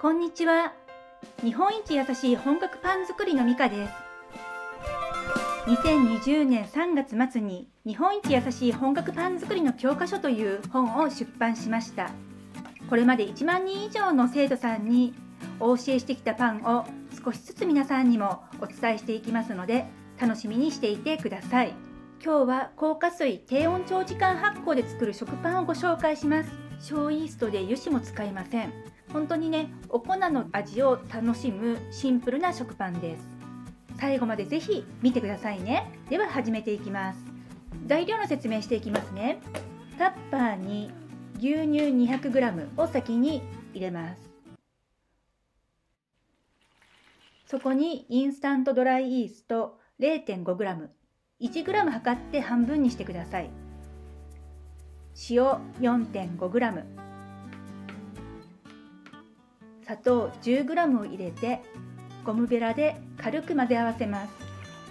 こんにちは。日本一優しい本格パン作りのミカです。2020年3月末に日本一優しい本格パン作りの教科書という本を出版しました。これまで1万人以上の生徒さんにお教えしてきたパンを少しずつ皆さんにもお伝えしていきますので、楽しみにしていてください。今日は高加水低温長時間発酵で作る食パンをご紹介します。小イーストで油脂も使いません。本当にね、お粉の味を楽しむシンプルな食パンです。最後までぜひ見てくださいね。では始めていきます。材料の説明していきますね。タッパーに牛乳 200g を先に入れます。そこにインスタントドライイースト 0.5g、1g 測って半分にしてください。塩 4.5g、砂糖 10g を入れてゴムベラで軽く混ぜ合わせます。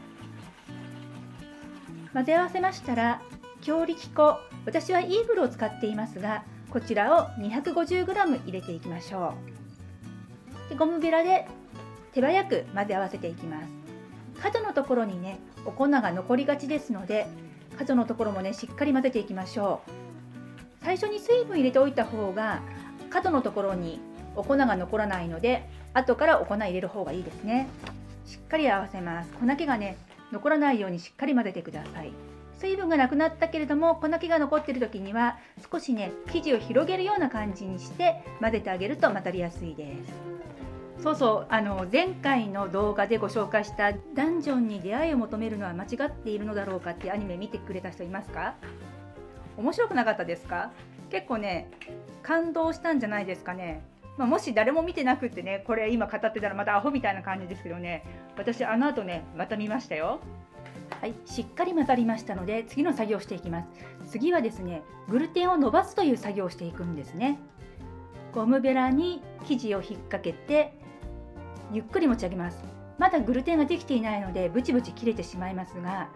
混ぜ合わせましたら強力粉、私はイーグルを使っていますが、こちらを 250g 入れていきましょう。でゴムベラで手早く混ぜ合わせていきます。角のところにね、お粉が残りがちですので、角のところもね、しっかり混ぜていきましょう。最初に水分入れておいた方が角のところにお粉が残らないので、後からお粉入れる方がいいですね。しっかり合わせます。粉気がね、残らないようにしっかり混ぜてください。水分がなくなったけれども粉気が残っている時には少しね、生地を広げるような感じにして混ぜてあげると混ざりやすいです。そうそう、前回の動画でご紹介したダンジョンに出会いを求めるのは間違っているのだろうかっていうアニメ見てくれた人いますか？面白くなかったですか？結構ね、感動したんじゃないですかね。もし誰も見てなくってね、これ今語ってたらまたアホみたいな感じですけどね、私あの後ね、また見ましたよ。はい、しっかり混ざりましたので次の作業をしていきます。次はですね、グルテンを伸ばすという作業をしていくんですね。ゴムベラに生地を引っ掛けてゆっくり持ち上げます。まだグルテンができていないのでブチブチ切れてしまいますが、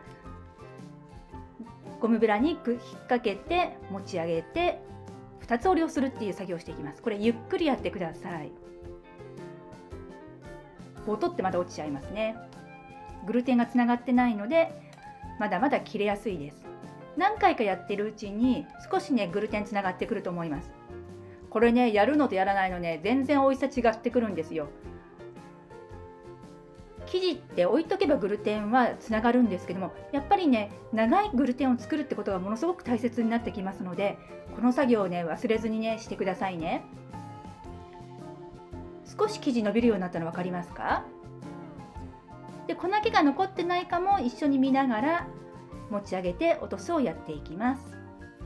ゴムベラに引っ掛けて持ち上げて2つ折りをするっていう作業をしていきます。これゆっくりやってください。ボトってまだ落ちちゃいますね。グルテンがつながってないのでまだまだ切れやすいです。何回かやってるうちに少しね、グルテンつながってくると思います。これね、やるのとやらないのね、全然美味しさ違ってくるんですよ。生地って置いとけばグルテンはつながるんですけども、やっぱりね、長いグルテンを作るってことがものすごく大切になってきますので、この作業をね、忘れずにね、してくださいね。少し生地伸びるようになったの分かりますか？で、粉気が残ってないかも一緒に見ながら持ち上げて落とすをやっていきます。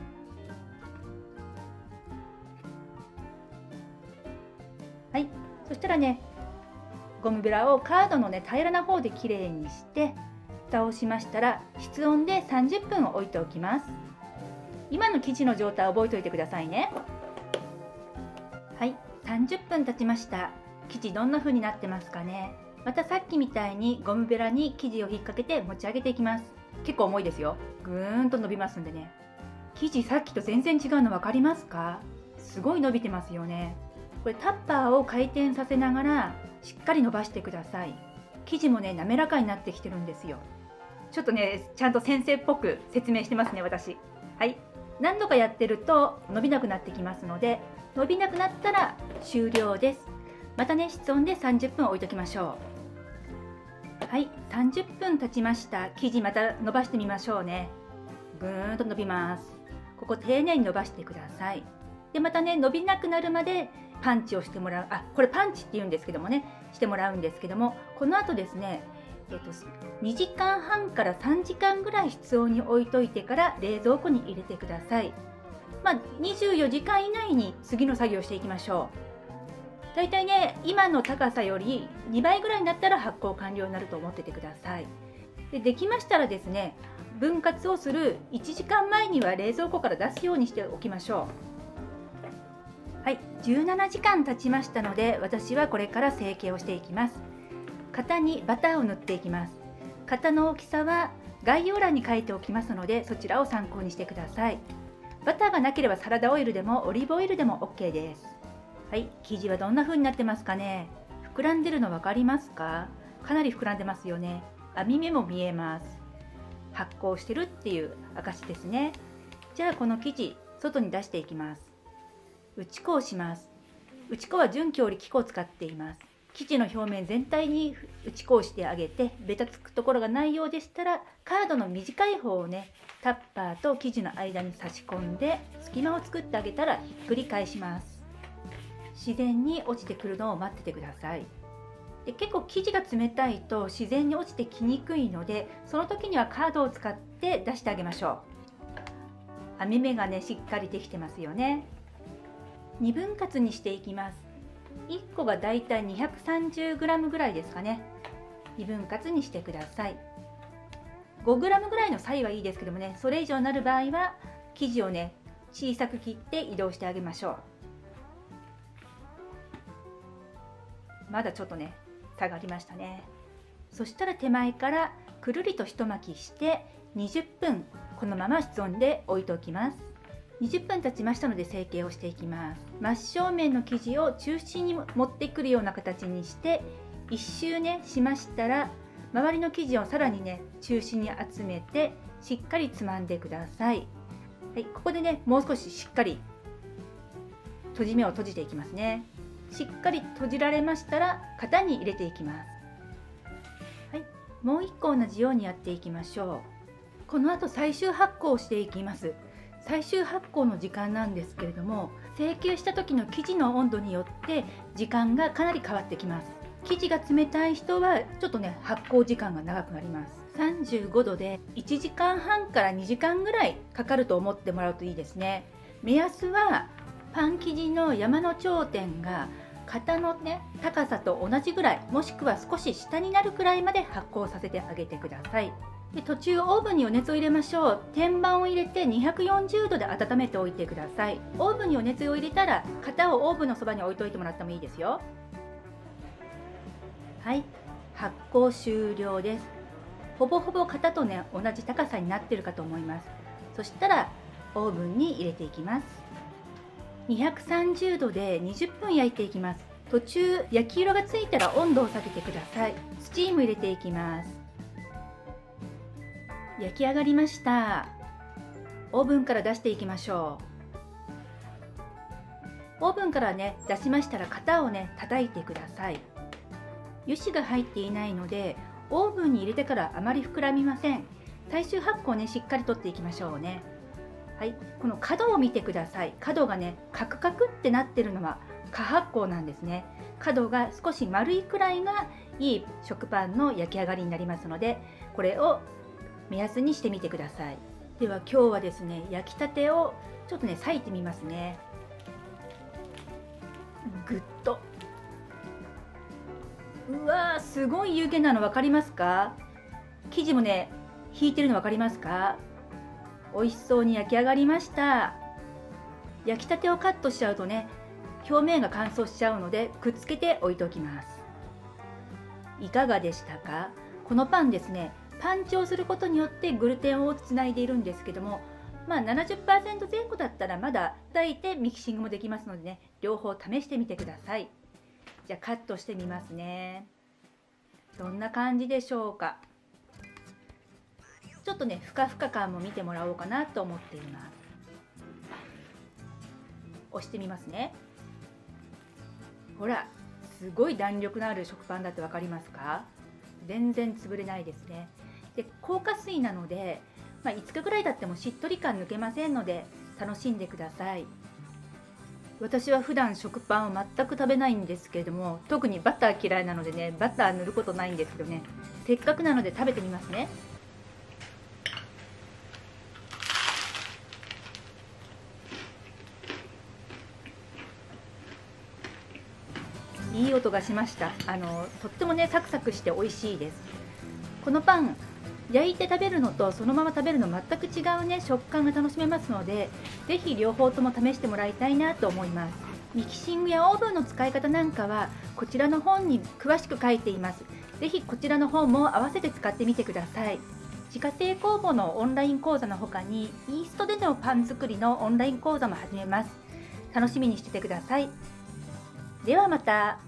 はい、そしたらね、ゴムベラをカードのね、平らな方できれいにして蓋をしましたら、室温で30分置いておきます。今の生地の状態を覚えておいてくださいね。はい、30分経ちました。生地どんな風になってますかね。またさっきみたいにゴムベラに生地を引っ掛けて持ち上げていきます。結構重いですよ。ぐーんと伸びますんでね。生地さっきと全然違うの分かりますか？すごい伸びてますよね。これタッパーを回転させながらしっかり伸ばしてください。生地もね、滑らかになってきてるんですよ。ちょっとね、ちゃんと先生っぽく説明してますね、私。はい、何度かやってると伸びなくなってきますので、伸びなくなったら終了です。またね、室温で30分置いときましょう。はい、30分経ちました。生地また伸ばしてみましょうね。ぐーんと伸びます。ここ丁寧に伸ばしてください。で、またね、伸びなくなるまでパンチをしてもらう。これパンチって言うんですけどもね、してもらうんですけども、この後ですね、2時間半から3時間ぐらい室温に置いといてから冷蔵庫に入れてください。24時間以内に次の作業をしていきましょう。だいたいね、今の高さより2倍ぐらいになったら発酵完了になると思っててください。できましたらですね、分割をする1時間前には冷蔵庫から出すようにしておきましょう。はい、17時間経ちましたので、私はこれから成形をしていきます。型にバターを塗っていきます。型の大きさは概要欄に書いておきますので、そちらを参考にしてください。バターがなければサラダオイルでもオリーブオイルでも OK です。 はい、生地はどんな風になってますかね。膨らんでるの分かりますか？かなり膨らんでますよね。網目も見えます。発酵してるっていう証ですね。じゃあこの生地外に出していきます。打ち粉をします。打ち粉は準強力粉を使っています。生地の表面全体に打ち粉をしてあげて、ベタつくところがないようでしたらカードの短い方をね、タッパーと生地の間に差し込んで隙間を作ってあげたらひっくり返します。自然に落ちてくるのを待っててください。で、結構生地が冷たいと自然に落ちてきにくいので、その時にはカードを使って出してあげましょう。網目がね、しっかりできてますよね。2分割にしていきます。1個がだいたい 230g ぐらいですかね。2分割にしてください。5g ぐらいの差異はいいですけどもね、それ以上になる場合は生地をね、小さく切って移動してあげましょう。まだちょっとね、差がありましたね。そしたら手前からくるりと一巻きして20分このまま室温で置いておきます。20分経ちましたので成形をしていきます。真正面の生地を中心に持ってくるような形にして一周ねしましたら、周りの生地をさらにね中心に集めてしっかりつまんでください。はい、ここでねもう少ししっかり閉じ目を閉じていきますね。しっかり閉じられましたら型に入れていきます。はい、もう一個同じようにやっていきましょう。この後最終発酵をしていきます。最終発酵の時間なんですけれども、成形した時の生地の温度によって時間がかなり変わってきます。生地が冷たい人はちょっとね発酵時間が長くなります。35度で1時間半から2時間ぐらいかかると思ってもらうといいですね。目安はパン生地の山の頂点が型のね高さと同じぐらい、もしくは少し下になるくらいまで発酵させてあげてください。で、途中オーブンに余熱を入れましょう。天板を入れて240度で温めておいてください。オーブンに余熱を入れたら型をオーブンのそばに置いといてもらってもいいですよ。はい、発酵終了です。ほぼほぼ型とね同じ高さになってるかと思います。そしたらオーブンに入れていきます。230度で20分焼いていきます。途中焼き色がついたら温度を下げてください。スチーム入れていきます。焼き上がりました。オーブンから出していきましょう。オーブンからね出しましたら型をね叩いてください。油脂が入っていないのでオーブンに入れてからあまり膨らみません。最終発酵ねしっかり取っていきましょうね。はい、この角を見てください。角がねカクカクってなってるのは過発酵なんですね。角が少し丸いくらいがいい食パンの焼き上がりになりますので、これを目安にしてみてください。では今日はですね焼きたてをちょっとね裂いてみますね。ぐっと、うわー、すごい湯気なの分かりますか？生地もね引いてるの分かりますか？美味しそうに焼き上がりました。焼きたてをカットしちゃうとね表面が乾燥しちゃうのでくっつけて置いておきます。いかがでしたか？このパンですね、パンチをすることによってグルテンをつないでいるんですけども、70% 前後だったらまだ炊いてミキシングもできますのでね、両方試してみてください。じゃあカットしてみますね。どんな感じでしょうか？ちょっとねふかふか感も見てもらおうかなと思っています。押してみますね。ほら、すごい弾力のある食パンだって分かりますか？全然潰れないですね。で、硬化水なので、5日ぐらい経ってもしっとり感抜けませんので楽しんでください。私は普段食パンを全く食べないんですけれども、特にバター嫌いなのでね、バター塗ることないんですけどね、せっかくなので食べてみますね。いい音がしました。とってもねサクサクして美味しいです。このパン焼いて食べるのとそのまま食べるの全く違うね食感が楽しめますので、ぜひ両方とも試してもらいたいなと思います。ミキシングやオーブンの使い方なんかはこちらの本に詳しく書いています。ぜひこちらの本も合わせて使ってみてください。自家製工房のオンライン講座の他にイーストでのパン作りのオンライン講座も始めます。楽しみにしててください。 ではまた。